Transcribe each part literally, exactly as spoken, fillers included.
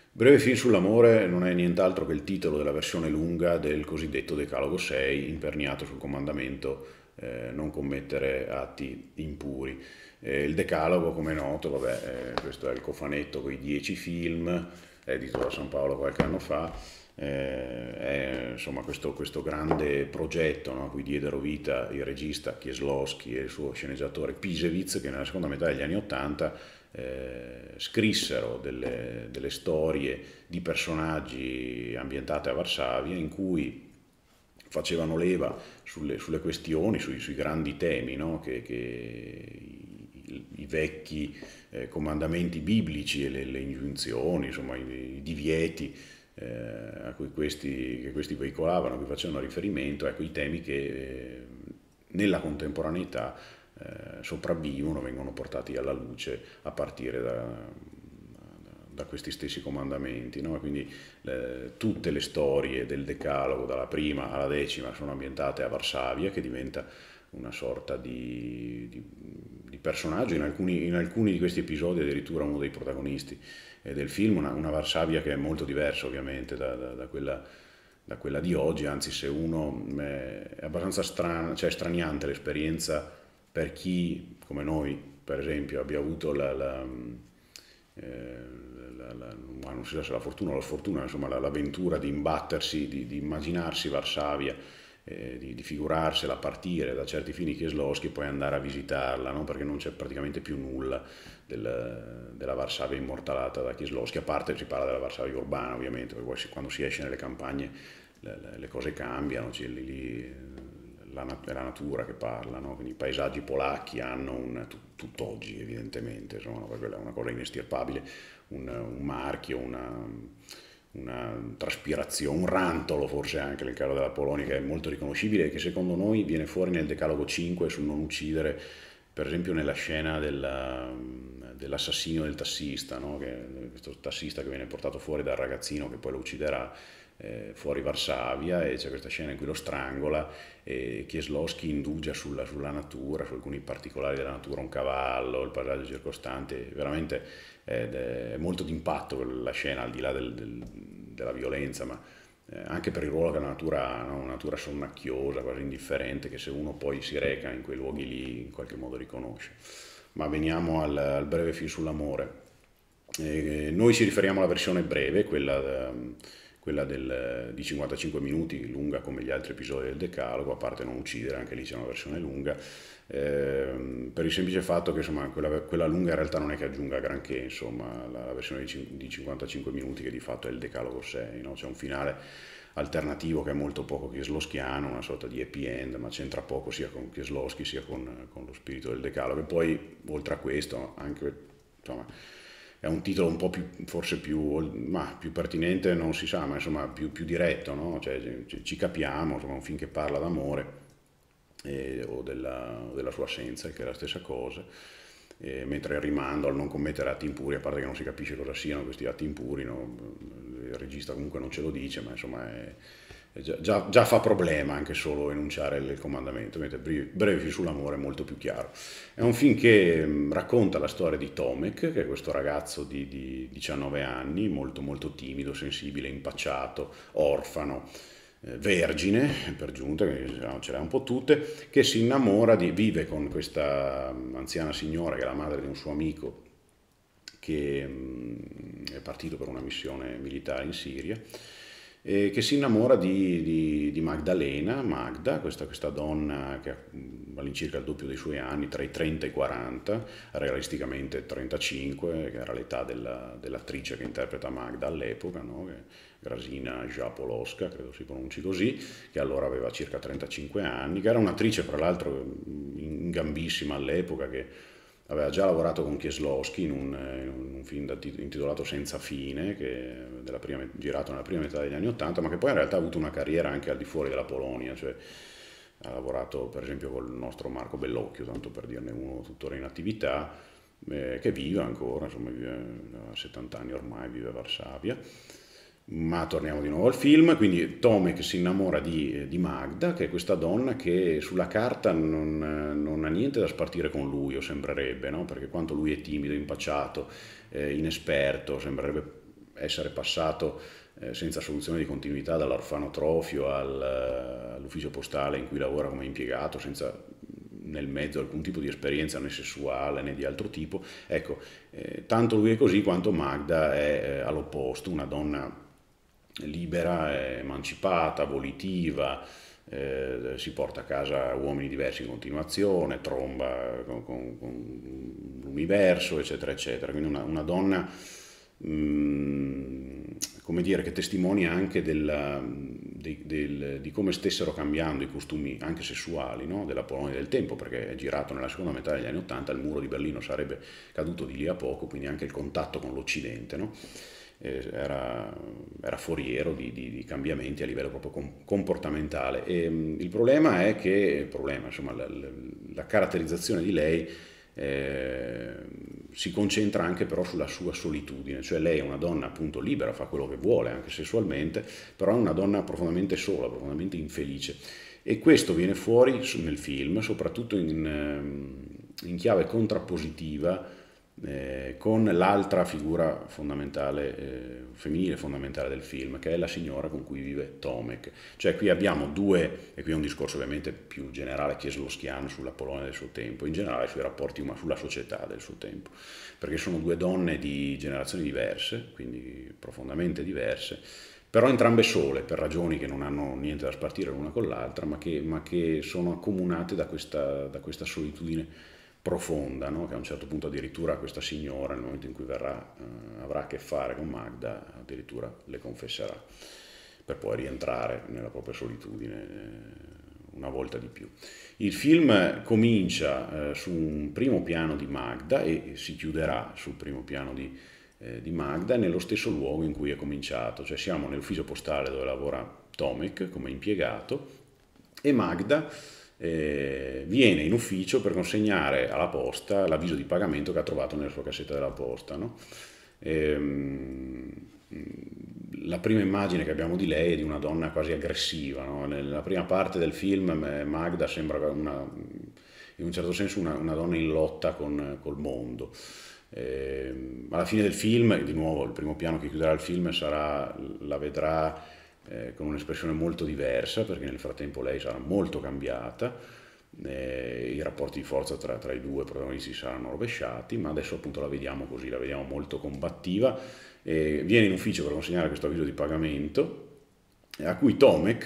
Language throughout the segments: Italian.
Breve film sull'amore non è nient'altro che il titolo della versione lunga del cosiddetto Decalogo sei, imperniato sul comandamento eh, non commettere atti impuri. Eh, il Decalogo, come è noto, vabbè, eh, questo è il cofanetto con i dieci film, edito da San Paolo qualche anno fa, eh, è insomma questo, questo grande progetto, no, a cui diedero vita il regista Kieslowski e il suo sceneggiatore Pisevitz, che nella seconda metà degli anni Ottanta eh, scrissero delle, delle storie di personaggi ambientate a Varsavia in cui facevano leva sulle, sulle questioni, sui, sui grandi temi, no? che, che i, i vecchi eh, comandamenti biblici e le, le ingiunzioni, insomma i, i divieti eh, a cui questi, che questi veicolavano, a cui facevano riferimento, ecco i temi che eh, nella contemporaneità eh, sopravvivono, vengono portati alla luce a partire da, da questi stessi comandamenti, no? Quindi eh, tutte le storie del Decalogo, dalla prima alla decima, sono ambientate a Varsavia, che diventa una sorta di, di, di personaggio, in alcuni, in alcuni di questi episodi addirittura uno dei protagonisti eh, del film, una, una Varsavia che è molto diversa ovviamente da, da, da quella da quella di oggi, anzi se uno eh, è abbastanza strana, cioè straniante l'esperienza per chi come noi per esempio abbia avuto la, la, eh, la, la, ma non si sa se la fortuna o la sfortuna, insomma l'avventura di imbattersi, di, di immaginarsi Varsavia, eh, di, di figurarsela a partire da certi fini Kieslowski e poi andare a visitarla, no? Perché non c'è praticamente più nulla del, della Varsavia immortalata da Kieslowski, a parte si parla della Varsavia urbana ovviamente, perché poi si, quando si esce nelle campagne le, le cose cambiano, cioè, lì, lì, la, è la natura che parla, no? Quindi i paesaggi polacchi hanno un, tutt'oggi evidentemente, insomma, quella è una cosa inestirpabile, un, un marchio, una, una traspirazione, un rantolo forse anche nel caso della Polonia che è molto riconoscibile e che secondo noi viene fuori nel Decalogo cinque sul non uccidere, per esempio nella scena della, dell'assassinio del tassista, no? Che, questo tassista che viene portato fuori dal ragazzino che poi lo ucciderà eh, fuori Varsavia, e c'è questa scena in cui lo strangola e Kieslowski indugia sulla, sulla natura, su alcuni particolari della natura, un cavallo, il paesaggio circostante, veramente è molto d'impatto la scena, al di là del, del, della violenza, ma eh, anche per il ruolo che la natura ha, no? Una natura sonnacchiosa, quasi indifferente, che se uno poi si reca in quei luoghi lì in qualche modo riconosce. Ma veniamo al, al breve film sull'amore. Eh, noi ci riferiamo alla versione breve, quella, quella del, di cinquantacinque minuti, lunga come gli altri episodi del Decalogo, a parte non uccidere, anche lì c'è una versione lunga, eh, per il semplice fatto che insomma, quella, quella lunga in realtà non è che aggiunga granché, insomma, la versione di, di cinquantacinque minuti che di fatto è il Decalogo sei, no? C'è un finale alternativo che è molto poco kieslowskiano, una sorta di happy end, ma c'entra poco sia con Kieslowski sia con, con lo spirito del Decalogo. E poi, oltre a questo, anche, insomma, è un titolo un po' più, forse più, ma, più pertinente, non si sa, ma insomma più, più diretto, no? Cioè, ci, ci capiamo, insomma, un film che parla d'amore eh, o, della, o della sua assenza, che è la stessa cosa. Eh, mentre il rimando al non commettere atti impuri, a parte che non si capisce cosa siano questi atti impuri, no? Il regista comunque non ce lo dice, ma insomma è, è già, già, già fa problema anche solo enunciare il comandamento, mentre Breve film sull'amore è molto più chiaro. È un film che mh, racconta la storia di Tomek, che è questo ragazzo di, di diciannove anni, molto molto timido, sensibile, impacciato, orfano, eh, vergine per giunta, che ce l'ha un po' tutte, che si innamora di, vive con questa anziana signora che è la madre di un suo amico che mh, è partito per una missione militare in Siria, e che si innamora di, di, di Magdalena, Magda, questa, questa donna che ha all'incirca il doppio dei suoi anni, tra i trenta e i quaranta, realisticamente trentacinque, che era l'età della, dell'attrice che interpreta Magda all'epoca, no? Grasina Zapolowska, credo si pronunci così, che allora aveva circa trentacinque anni, che era un'attrice fra l'altro in gambissima all'epoca, che aveva già lavorato con Kieslowski in un, in un film intitolato Senza fine, che della prima, girato nella prima metà degli anni Ottanta, ma che poi in realtà ha avuto una carriera anche al di fuori della Polonia, cioè ha lavorato per esempio con il nostro Marco Bellocchio, tanto per dirne uno tuttora in attività, eh, che vive ancora, insomma vive a settanta anni ormai, vive a Varsavia. Ma torniamo di nuovo al film, quindi Tomek si innamora di, di Magda, che è questa donna che sulla carta non, non ha niente da spartire con lui, o sembrerebbe, no? Perché quanto lui è timido, impacciato, eh, inesperto, sembrerebbe essere passato eh, senza soluzione di continuità dall'orfanotrofio al, all'ufficio postale in cui lavora come impiegato, senza nel mezzo alcun tipo di esperienza né sessuale né di altro tipo. Ecco, eh, tanto lui è così quanto Magda è eh, all'opposto, una donna libera, emancipata, volitiva, eh, si porta a casa uomini diversi in continuazione, tromba con, con, con l'universo, eccetera, eccetera. Quindi una, una donna, mh, come dire, che testimonia anche della, di, del, di come stessero cambiando i costumi anche sessuali, no? Della Polonia del tempo, perché è girato nella seconda metà degli anni Ottanta, il muro di Berlino sarebbe caduto di lì a poco, quindi anche il contatto con l'Occidente, no? Era, era foriero di, di, di cambiamenti a livello proprio com comportamentale. E, um, il problema è che il problema, insomma, la, la, la caratterizzazione di lei eh, si concentra anche però sulla sua solitudine, cioè lei è una donna appunto libera, fa quello che vuole anche sessualmente, però è una donna profondamente sola, profondamente infelice, e questo viene fuori nel film soprattutto in, in chiave contrappositiva Eh, con l'altra figura fondamentale, eh, femminile fondamentale del film, che è la signora con cui vive Tomek. Cioè qui abbiamo due, e qui è un discorso ovviamente più generale kieslowskiano sulla Polonia del suo tempo, in generale sui rapporti umani, sulla società del suo tempo, perché sono due donne di generazioni diverse, quindi profondamente diverse, però entrambe sole, per ragioni che non hanno niente da spartire l'una con l'altra, ma che, ma che sono accomunate da questa, da questa solitudine profonda, no? Che a un certo punto addirittura questa signora, nel momento in cui verrà, eh, avrà a che fare con Magda, addirittura le confesserà, per poi rientrare nella propria solitudine eh, una volta di più. Il film comincia eh, su un primo piano di Magda e si chiuderà sul primo piano di, eh, di Magda nello stesso luogo in cui è cominciato, cioè siamo nell'ufficio postale dove lavora Tomek come impiegato, e Magda Eh, viene in ufficio per consegnare alla posta l'avviso di pagamento che ha trovato nella sua cassetta della posta, no? Ehm, la prima immagine che abbiamo di lei è di una donna quasi aggressiva, no? Nella prima parte del film Magda sembra una, in un certo senso una, una donna in lotta con col mondo. Ehm, alla fine del film, di nuovo il primo piano che chiuderà il film sarà, la vedrà Eh, con un'espressione molto diversa, perché nel frattempo lei sarà molto cambiata, eh, i rapporti di forza tra, tra i due protagonisti saranno rovesciati, ma adesso appunto la vediamo così, la vediamo molto combattiva, eh, viene in ufficio per consegnare questo avviso di pagamento, a cui Tomek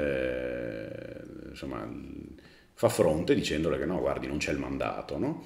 eh, insomma, fa fronte dicendole che no, guardi, non c'è il mandato, no?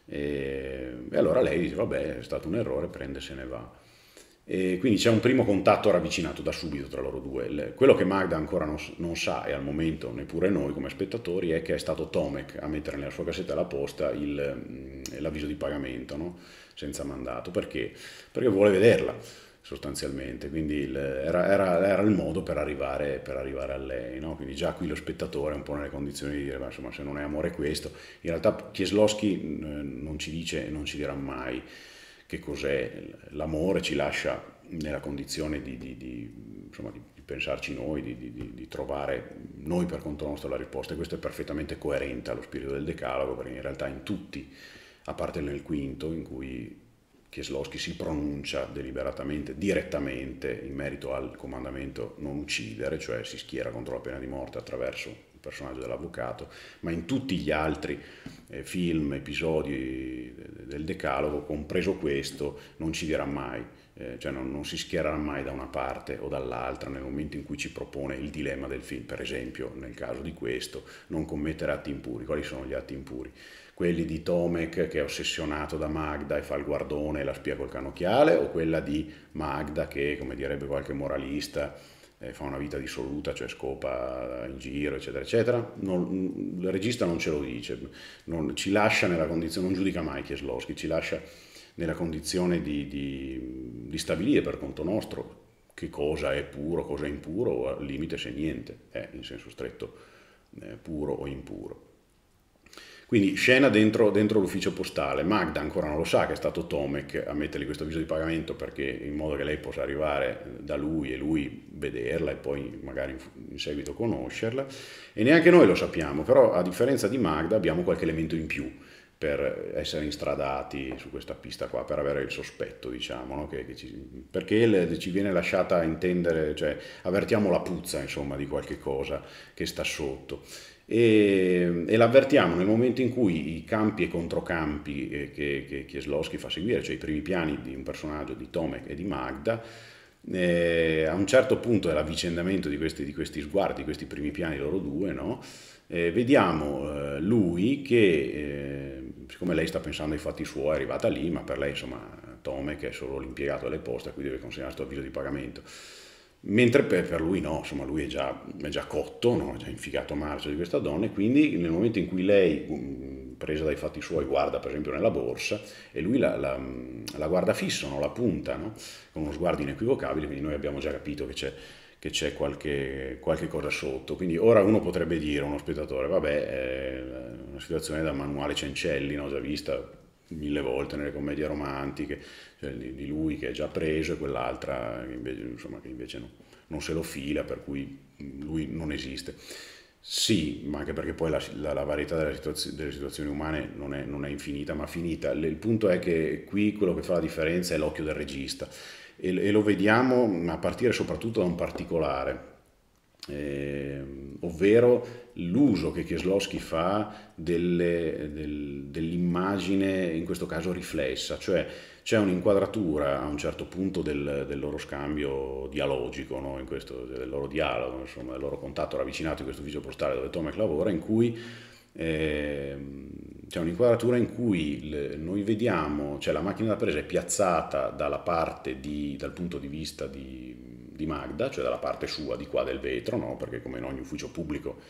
E, e allora lei dice, vabbè, è stato un errore, prende e se ne va. E quindi c'è un primo contatto ravvicinato da subito tra loro due. Quello che Magda ancora non, non sa, e al momento neppure noi come spettatori, è che è stato Tomek a mettere nella sua cassetta alla posta l'avviso di pagamento, no? Senza mandato. Perché? Perché vuole vederla sostanzialmente, quindi il, era, era, era il modo per arrivare, per arrivare a lei, no? Quindi già qui lo spettatore è un po' nelle condizioni di dire, ma insomma, se non è amore questo. In realtà Kieslowski non ci dice e non ci dirà mai che cos'è l'amore, ci lascia nella condizione di, di, di, insomma, di pensarci noi, di, di, di trovare noi per conto nostro la risposta, e questo è perfettamente coerente allo spirito del Decalogo, perché in realtà in tutti, a parte nel quinto, in cui Kieslowski si pronuncia deliberatamente, direttamente, in merito al comandamento non uccidere, cioè si schiera contro la pena di morte attraverso il personaggio dell'avvocato, ma in tutti gli altri eh, film, episodi del Decalogo, compreso questo, non ci dirà mai, eh, cioè non, non si schiererà mai da una parte o dall'altra nel momento in cui ci propone il dilemma del film. Per esempio, nel caso di questo, non commettere atti impuri. Quali sono gli atti impuri? Quelli di Tomek, che è ossessionato da Magda e fa il guardone e la spia col cannocchiale, o quella di Magda che, come direbbe qualche moralista, eh, fa una vita dissoluta, cioè scopa in giro, eccetera, eccetera. Non, il regista non ce lo dice, non, ci lascia nella condizione, non giudica mai Kieslowski, ci lascia nella condizione di, di, di stabilire per conto nostro che cosa è puro, cosa è impuro, o al limite se niente è in senso stretto eh, puro o impuro. Quindi scena dentro, dentro l'ufficio postale. Magda ancora non lo sa che è stato Tomek a mettergli questo avviso di pagamento, perché in modo che lei possa arrivare da lui e lui vederla e poi magari in seguito conoscerla, e neanche noi lo sappiamo, però a differenza di Magda abbiamo qualche elemento in più per essere instradati su questa pista qua, per avere il sospetto, diciamo, no? Che, che ci, perché le- ci viene lasciata intendere, cioè avvertiamo la puzza, insomma, di qualche cosa che sta sotto. E, e l'avvertiamo nel momento in cui i campi e controcampi eh, che, che Kieslowski fa seguire, cioè i primi piani di un personaggio di Tomek e di Magda, eh, a un certo punto dell'avvicendamento di questi, di questi sguardi, di questi primi piani loro due, no? Eh, vediamo eh, lui che, eh, siccome lei sta pensando ai fatti suoi, è arrivata lì, ma per lei insomma Tomek è solo l'impiegato delle poste, a cui deve consegnare questo avviso di pagamento. Mentre per, per lui no, insomma lui è già, è già cotto, no? È già inficato a marcio di questa donna e quindi nel momento in cui lei, mh, presa dai fatti suoi, guarda per esempio nella borsa e lui la, la, la guarda fisso, no? La punta, no? Con uno sguardo inequivocabile, quindi noi abbiamo già capito che c'è che c'è qualche, qualche cosa sotto. Quindi ora uno potrebbe dire, uno spettatore, vabbè, è una situazione da manuale Cencelli, no? Già vista mille volte nelle commedie romantiche, cioè di, di lui che è già preso e quell'altra che invece, insomma, che invece no, non se lo fila, per cui lui non esiste. Sì, ma anche perché poi la, la, la varietà delle, situazio, delle situazioni umane non è, non è infinita, ma finita. Il punto è che qui quello che fa la differenza è l'occhio del regista e, e lo vediamo a partire soprattutto da un particolare, eh, ovvero l'uso che Kieslowski fa delle, del, dell'immagine, in questo caso riflessa, cioè c'è un'inquadratura a un certo punto del, del loro scambio dialogico, no? In questo, del loro dialogo, insomma, del loro contatto ravvicinato in questo ufficio postale dove Tomek lavora, in cui eh, c'è un'inquadratura in cui le, noi vediamo, cioè la macchina da presa è piazzata dalla parte di, dal punto di vista di, di Magda, cioè dalla parte sua di qua del vetro, no? Perché come in ogni ufficio pubblico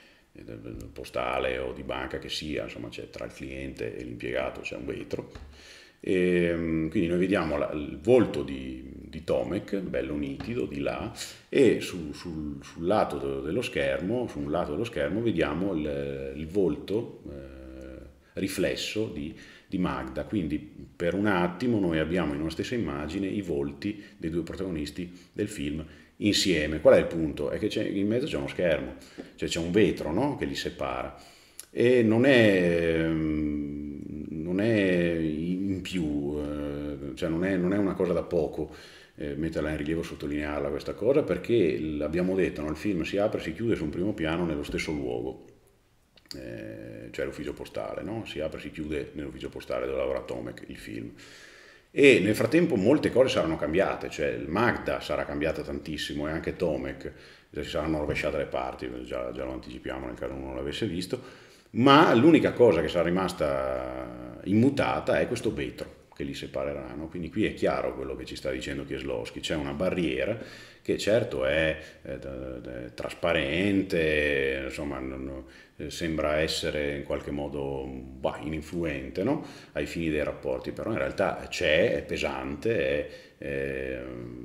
postale o di banca che sia, insomma c'è tra il cliente e l'impiegato c'è un vetro. E, quindi noi vediamo la, il volto di, di Tomek, bello nitido, di là, e su, sul, sul lato dello schermo, su un lato dello schermo vediamo il, il volto eh, riflesso di, di Magda. Quindi per un attimo noi abbiamo in una stessa immagine i volti dei due protagonisti del film insieme. Qual è il punto? È che c'è, in mezzo c'è uno schermo, cioè c'è un vetro, no? Che li separa e non è, non è in più, eh, cioè non è, non è una cosa da poco eh, metterla in rilievo, sottolinearla questa cosa, perché l'abbiamo detto, no? Il film si apre e si chiude su un primo piano nello stesso luogo, eh, cioè l'ufficio postale, no? Si apre e si chiude nell'ufficio postale dove lavora Tomek, il film. E nel frattempo molte cose saranno cambiate, cioè il Magda sarà cambiata tantissimo e anche Tomek, si saranno rovesciate le parti, già, già lo anticipiamo nel caso uno non l'avesse visto, ma l'unica cosa che sarà rimasta immutata è questo vetro che li separeranno, quindi qui è chiaro quello che ci sta dicendo Kieslowski, c'è una barriera che certo è, è, è trasparente, insomma non, sembra essere in qualche modo bah, ininfluente, no? Ai fini dei rapporti, però in realtà c'è, è pesante, è, è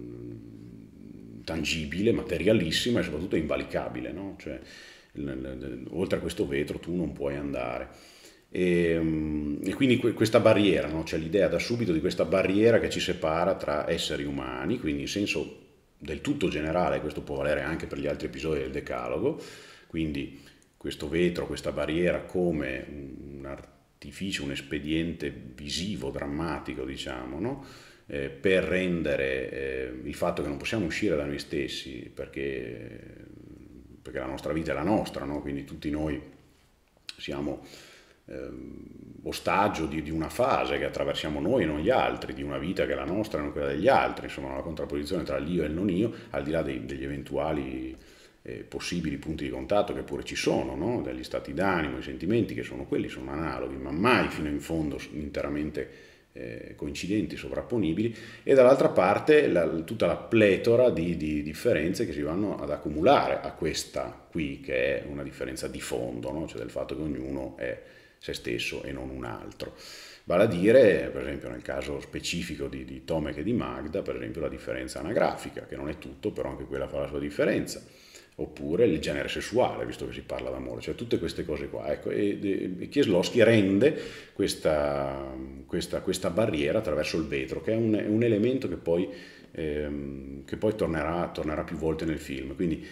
tangibile, materialissima e soprattutto invalicabile, no? Cioè, oltre a questo vetro tu non puoi andare. E, e quindi questa barriera, no? C'è l'idea da subito di questa barriera che ci separa tra esseri umani, quindi in senso del tutto generale, questo può valere anche per gli altri episodi del Decalogo, quindi questo vetro, questa barriera come un artificio, un espediente visivo, drammatico, diciamo, no? Eh, per rendere eh, il fatto che non possiamo uscire da noi stessi, perché, perché la nostra vita è la nostra, no? Quindi tutti noi siamo eh, ostaggio di, di una fase che attraversiamo noi e non gli altri, di una vita che è la nostra e non quella degli altri, insomma una contrapposizione tra l'io e il non io, al di là dei, degli eventuali eh, possibili punti di contatto che pure ci sono, no? Degli stati d'animo, i sentimenti che sono quelli, sono analoghi, ma mai fino in fondo interamente eh, coincidenti, sovrapponibili, e dall'altra parte la, tutta la pletora di, di differenze che si vanno ad accumulare a questa qui, che è una differenza di fondo, no? Cioè del fatto che ognuno è se stesso e non un altro. Vale a dire, per esempio nel caso specifico di, di Tomek e di Magda, per esempio la differenza anagrafica, che non è tutto, però anche quella fa la sua differenza, oppure il genere sessuale, visto che si parla d'amore, cioè tutte queste cose qua. Ecco, e, e Kieslowski rende questa, questa, questa barriera attraverso il vetro, che è un, è un elemento che poi, ehm, che poi tornerà, tornerà più volte nel film. Quindi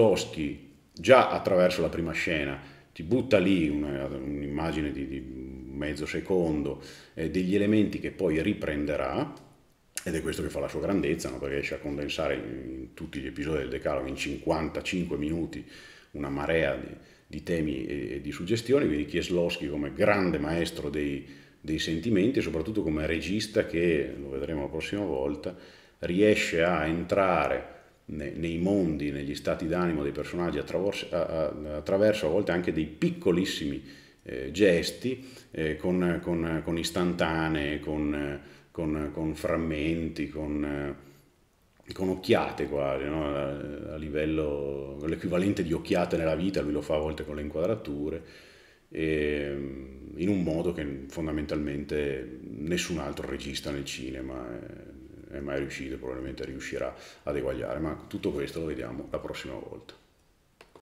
Kieslowski già attraverso la prima scena ti butta lì un'immagine di, di mezzo secondo, eh, degli elementi che poi riprenderà, ed è questo che fa la sua grandezza, no? Perché riesce a condensare in tutti gli episodi del Decalogo in cinquantacinque minuti una marea di, di temi e, e di suggestioni, quindi Kieslowski come grande maestro dei, dei sentimenti e soprattutto come regista che, lo vedremo la prossima volta, riesce a entrare nei mondi, negli stati d'animo dei personaggi attraverso, attraverso a volte anche dei piccolissimi eh, gesti, eh, con, con, con istantanee, con, con, con frammenti, con, con occhiate quasi, no? A, a livello, l'equivalente di occhiate nella vita, lui lo fa a volte con le inquadrature, e, in un modo che fondamentalmente nessun altro regista nel cinema è, è mai riuscito e probabilmente riuscirà ad eguagliare, ma tutto questo lo vediamo la prossima volta.